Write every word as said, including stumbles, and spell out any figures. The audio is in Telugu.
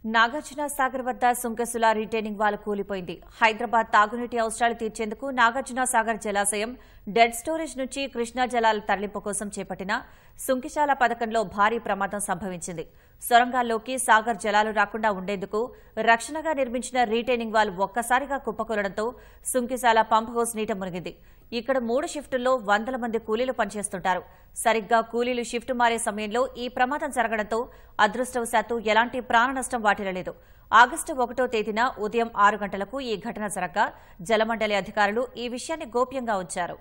నాగార్జున సాగర్ వద్ద సుంకసుల రిటైనింగ్ వాల్ కూలిపోయింది. హైదరాబాద్ తాగునీటి అవసరాలు తీర్చేందుకు నాగార్జున సాగర్ జలాశయం డెడ్ స్టోరేజ్ నుంచి కృష్ణా జలాల తరలింపు కోసం చేపట్టిన సుంకిశాల పథకంలో భారీ ప్రమాదం సంభవించింది. సొరంగాల్లోకి సాగర్ జలాలు రాకుండా ఉండేందుకు రక్షణగా నిర్మించిన రిటైనింగ్ వాల్ ఒక్కసారిగా కుప్పకూలడంతో సుంకిశాల పంప్ హౌస్ నీట మునిగింది. ఇక్కడ మూడు షిఫ్టుల్లో వందల మంది కూలీలు పనిచేస్తుంటారు. సరిగ్గా కూలీలు షిఫ్ట్ మారే సమయంలో ఈ ప్రమాదం జరగడంతో అదృష్టవశాత్తు ఎలాంటి ప్రాణ నష్టం వాటిల్లలేదు. ఆగస్టు ఒకటో తేదీన ఉదయం ఆరు గంటలకు ఈ ఘటన జరగ్గా జలమండలి అధికారులు ఈ విషయాన్ని గోప్యంగా ఉంచారు.